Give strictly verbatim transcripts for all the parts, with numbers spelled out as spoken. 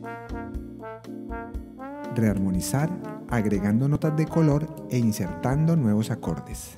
Rearmonizar, agregando notas de color e insertando nuevos acordes.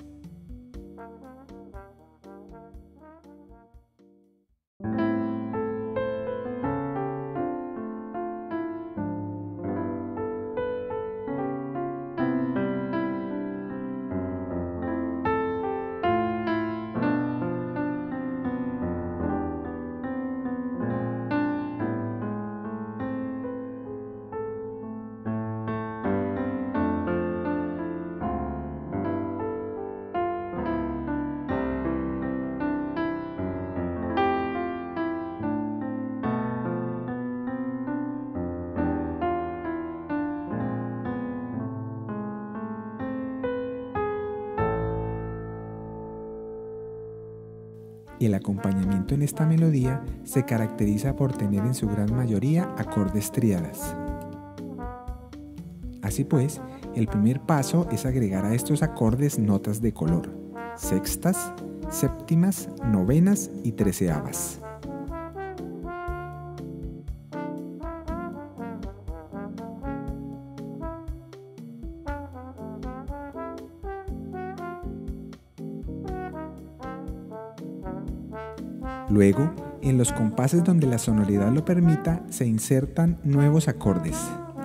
El acompañamiento en esta melodía se caracteriza por tener en su gran mayoría acordes tríadas. Así pues, el primer paso es agregar a estos acordes notas de color: sextas, séptimas, novenas y treceavas. Luego, en los compases donde la sonoridad lo permita, se insertan nuevos acordes.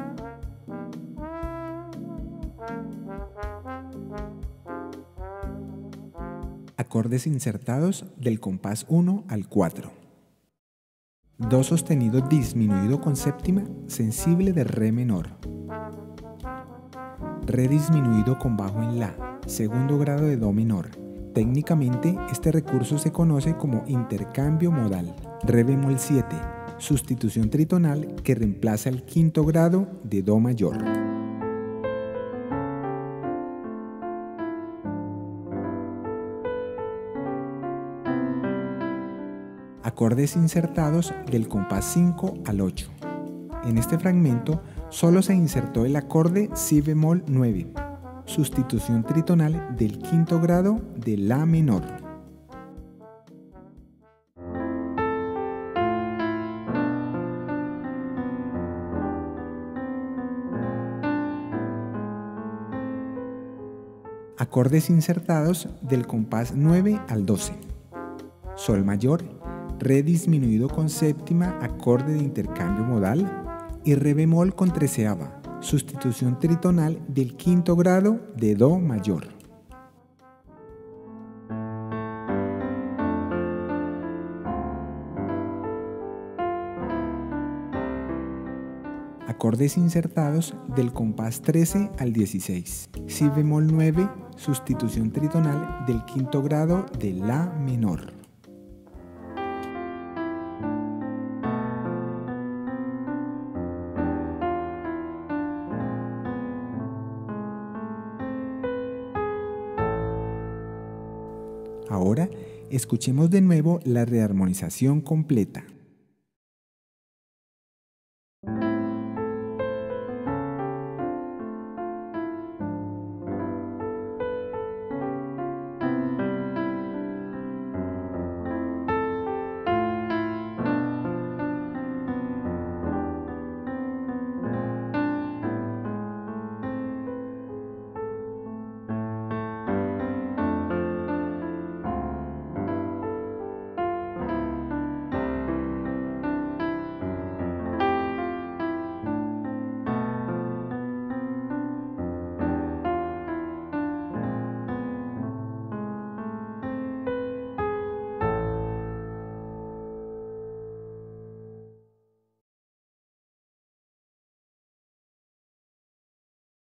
Acordes insertados del compás uno al cuatro. Do sostenido disminuido con séptima, sensible de re menor. Re disminuido con bajo en la, segundo grado de do menor. Técnicamente, este recurso se conoce como intercambio modal. Re bemol siete, sustitución tritonal que reemplaza el quinto grado de do mayor. Acordes insertados del compás cinco al ocho. En este fragmento solo se insertó el acorde si bemol nueve. Sustitución tritonal del quinto grado de la menor. Acordes insertados del compás nueve al doce. Sol mayor, re disminuido con séptima, acorde de intercambio modal, y re bemol con treceava. Sustitución tritonal del quinto grado de do mayor. Acordes insertados del compás trece al dieciséis. Si bemol nueve, sustitución tritonal del quinto grado de la menor. Ahora, escuchemos de nuevo la rearmonización completa.